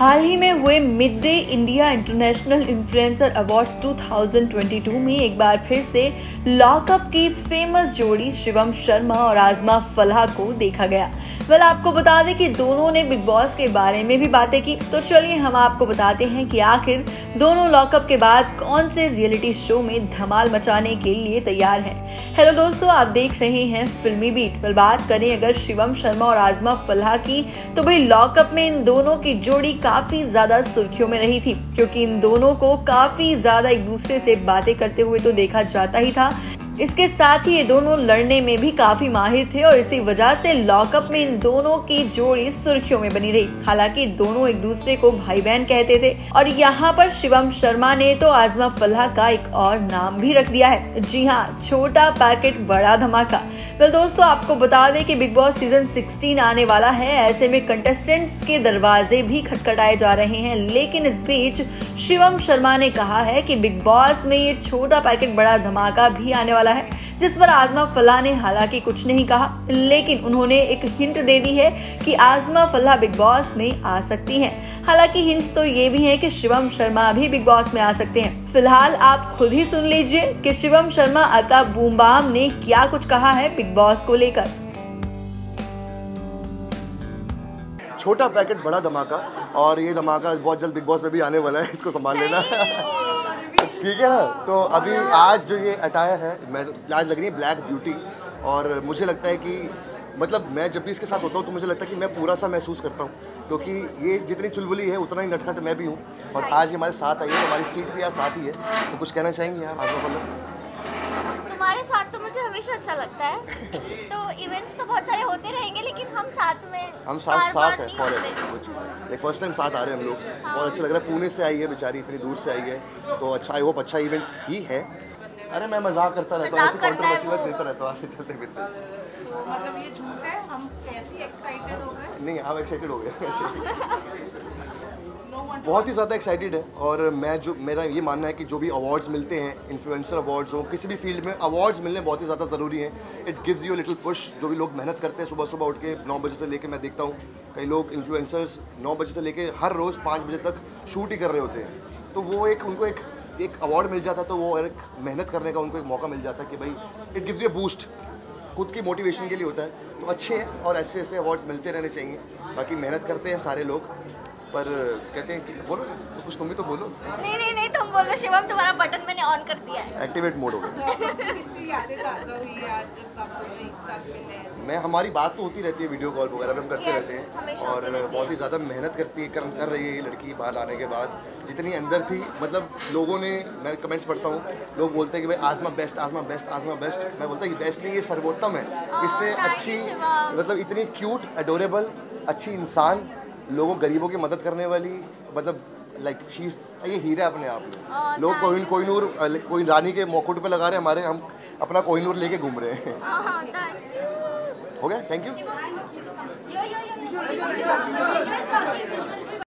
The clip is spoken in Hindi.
हाल ही में हुए mid day India international influencer awards 2022 में एक बार फिर से लॉकअप की फेमस जोड़ी शिवम शर्मा और आज़मा फलाह को देखा गया। आपको बता दें कि दोनों ने बिग बॉस के बारे में भी बातें की। तो चलिए हम आपको बताते हैं कि आखिर दोनों लॉकअप के बाद कौन से रियलिटी शो में धमाल मचाने के लिए तैयार हैं। हेलो दोस्तों, आप देख रहे हैं फिल्मी बीट। बात करें अगर शिवम शर्मा और आज़मा फलाह की, तो भाई लॉकअप में इन दोनों की जोड़ी काफी ज्यादा सुर्खियों में रही थी, क्योंकि इन दोनों को काफी ज्यादा एक दूसरे से बातें करते हुए तो देखा जाता ही था। इसके साथ ही ये दोनों लड़ने में भी काफी माहिर थे और इसी वजह से लॉकअप में इन दोनों की जोड़ी सुर्खियों में बनी रही। हालांकि दोनों एक दूसरे को भाई बहन कहते थे और यहाँ पर शिवम शर्मा ने तो आज़मा फलाह का एक और नाम भी रख दिया है। जी हाँ, छोटा पैकेट बड़ा धमाका। दोस्तों, आपको बता दें कि बिग बॉस सीजन 16 आने वाला है। ऐसे में कंटेस्टेंट्स के दरवाजे भी खटखटाए जा रहे हैं, लेकिन इस बीच शिवम शर्मा ने कहा है कि बिग बॉस में ये छोटा पैकेट बड़ा धमाका भी आने वाला है, जिस पर आज़मा फलाह ने हालांकि कुछ नहीं कहा, लेकिन उन्होंने एक हिंट दे दी है कि आज़मा फलाह बिग बॉस में आ सकती हैं। हालांकि हिंट्स तो ये भी हैं कि शिवम शर्मा भी बिग बॉस में आ सकते हैं। फिलहाल आप खुद ही सुन लीजिए कि Shivam Sharma aka Boom Bam ने क्या कुछ कहा है बिग बॉस को लेकर। छोटा पैकेट बड़ा धमाका, और ये धमाका बहुत जल्द बिग बॉस में भी आने वाला है, इसको संभाल लेना। ठीक है ना। तो अभी आज जो ये अटायर है, मैं आज लग रही है ब्लैक ब्यूटी, और मुझे लगता है कि मतलब मैं जब भी इसके साथ होता हूँ तो मुझे लगता है कि मैं पूरा सा महसूस करता हूँ, क्योंकि ये जितनी चुलबुली है उतना ही नटखट मैं भी हूँ। और आज ये हमारे साथ आई है, हमारी सीट भी आज साथ ही है। तो कुछ कहना चाहेंगे आप आज़मा फलाह? तुम्हारे साथ तो मुझे हमेशा अच्छा लगता है। तो इवेंट्स तो बहुत सारे होते रहेंगे, लेकिन हम साथ में है फॉरएवर। वो चीज़ है, लाइक फर्स्ट टाइम साथ आ रहे हैं हम लोग। बहुत अच्छा लग रहा है। पुणे से आई है बेचारी, इतनी दूर से आई है, तो अच्छा, आई होप अच्छा इवेंट ही है। अरे मैं मजाक करता रहता हूँ, ऐसे कंट्रोवर्सी मत देता रहता हूँ चलते फिरते। तो मतलब ये झूठ है, हम कैसे एक्साइटेड हो गए? नहीं, हम एक्साइटेड हो गए। बहुत ही ज़्यादा एक्साइटेड है। और मेरा ये मानना है कि जो भी अवार्ड्स मिलते हैं, इन्फ्लुएंसर अवार्ड्स हो, किसी भी फील्ड में अवार्ड्स मिलने बहुत ही ज़्यादा ज़रूरी हैं। It gives you little push. जो भी लोग मेहनत करते हैं सुबह सुबह उठ के 9 बजे से लेके, मैं देखता हूँ कई लोग इन्फ्लुएंसर्स 9 बजे से लेके हर रोज़ 5 बजे तक शूट ही कर रहे होते हैं। तो वो उनको एक अवार्ड मिल जाता है, तो वो एक मेहनत करने का उनको एक मौका मिल जाता है कि भाई it gives you a boost, खुद की मोटिवेशन के लिए होता है। तो अच्छे हैं और ऐसे ऐसे अवार्ड्स मिलते रहने चाहिए। बाकी मेहनत करते हैं सारे लोग, पर कहते हैं कि बोलो तो कुछ, तुम भी तो बोलो। नहीं, तुम बोलो शिवम, तुम्हारा बटन मैंने ऑन कर दिया है। एक्टिवेट मोड हो गया। मैं हमारी बात तो होती रहती है, वीडियो कॉल वगैरह में हम करते रहते हैं, और बहुत ही ज़्यादा मेहनत कर रही है ये लड़की। बाहर आने के बाद जितनी अंदर थी, मतलब लोगों ने, मैं कमेंट्स पढ़ता हूँ, लोग बोलते हैं कि भाई आज़मा बेस्ट, आज़मा बेस्ट, आज़मा बेस्ट। मैं बोलता हूँ कि बेस्ट नहीं, ये सर्वोत्तम है। इससे अच्छी, मतलब इतनी क्यूट, एडोरेबल, अच्छी इंसान, लोगों गरीबों की मदद करने वाली, मतलब लाइक शीज, ये हीरा अपने आप में। लोग कोहिनूर, कोई रानी के मुकुट पे लगा रहे हैं, हम अपना कोहिनूर लेके घूम रहे हैं। हो गया, थैंक यू।